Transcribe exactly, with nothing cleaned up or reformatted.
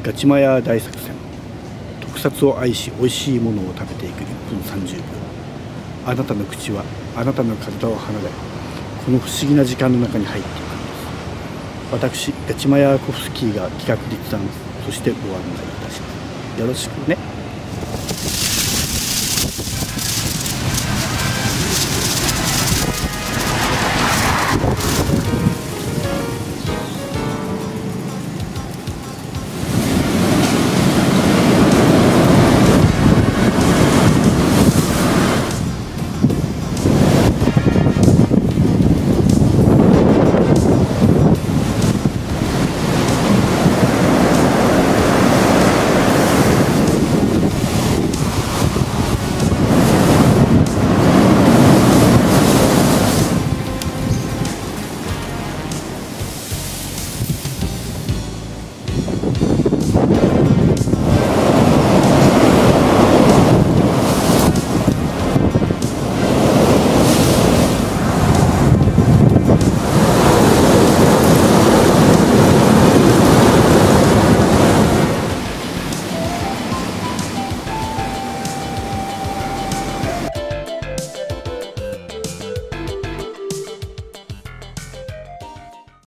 ガチマヤ大作戦。特撮を愛し美味しいものを食べていくいっぷんさんじゅうびょう。あなたの口はあなたの体を離れ、この不思議な時間の中に入っていくのです。私ガチマヤコフスキーが企画立案、そしてご案内いたします。よろしくね。